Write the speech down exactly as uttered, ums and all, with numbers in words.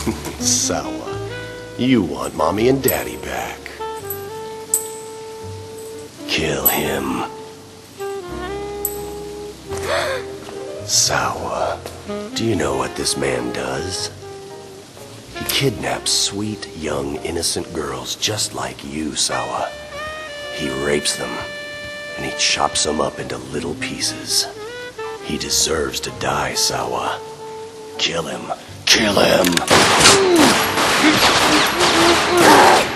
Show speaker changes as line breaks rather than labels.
Sawa, you want Mommy and Daddy back. Kill him. Sawa, do you know what this man does? He kidnaps sweet, young, innocent girls just like you, Sawa. He rapes them, and he chops them up into little pieces. He deserves to die, Sawa. Kill him. Kill him!